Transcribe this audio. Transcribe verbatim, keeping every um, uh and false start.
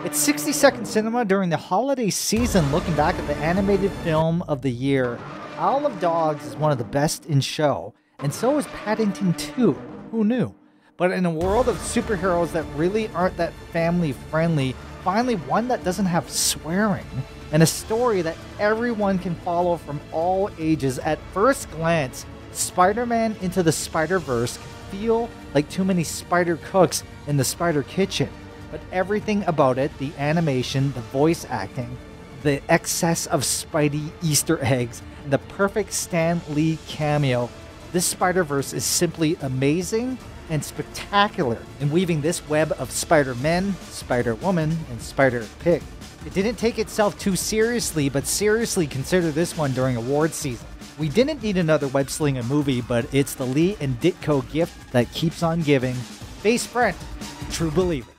It's sixty second cinema during the holiday season, looking back at the animated film of the year. Isle of Dogs is one of the best in show, and so is Paddington two. Who knew? But in a world of superheroes that really aren't that family friendly, finally one that doesn't have swearing, and a story that everyone can follow from all ages. At first glance, Spider-Man Into the Spider-Verse can feel like too many spider cooks in the spider kitchen. But everything about it, the animation, the voice acting, the excess of Spidey Easter eggs, and the perfect Stan Lee cameo, this Spider-Verse is simply amazing and spectacular in weaving this web of Spider-Men, Spider-Woman, and Spider-Pig. It didn't take itself too seriously, but seriously consider this one during award season. We didn't need another web-slinging movie, but it's the Lee and Ditko gift that keeps on giving. Face front, true believer.